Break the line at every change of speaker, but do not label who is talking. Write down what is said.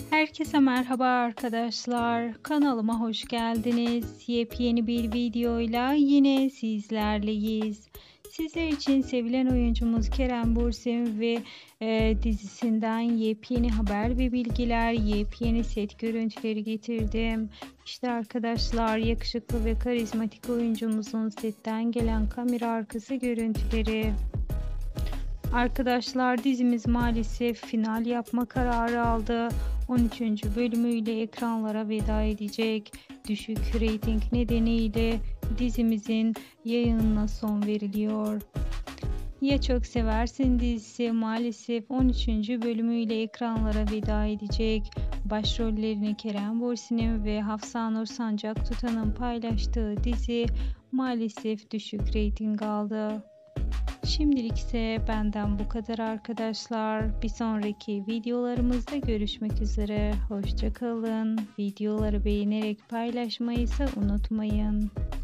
Herkese merhaba arkadaşlar. Kanalıma hoş geldiniz. Yepyeni bir videoyla yine sizlerleyiz. Sizler için sevilen oyuncumuz Kerem Bürsin ve dizisinden yepyeni haber ve bilgiler, yepyeni set görüntüleri getirdim. İşte arkadaşlar, yakışıklı ve karizmatik oyuncumuzun setten gelen kamera arkası görüntüleri. Arkadaşlar, dizimiz maalesef final yapma kararı aldı. 13. bölümüyle ekranlara veda edecek. Düşük reyting nedeniyle dizimizin yayınına son veriliyor. Ya Çok Seversin dizisi maalesef 13. bölümüyle ekranlara veda edecek. Başrollerini Kerem Bürsin'in ve Hafsanur Sancak Tutan'ın paylaştığı dizi maalesef düşük reyting aldı. Şimdilik ise benden bu kadar arkadaşlar. Bir sonraki videolarımızda görüşmek üzere. Hoşça kalın. Videoları beğenerek paylaşmayı ise unutmayın.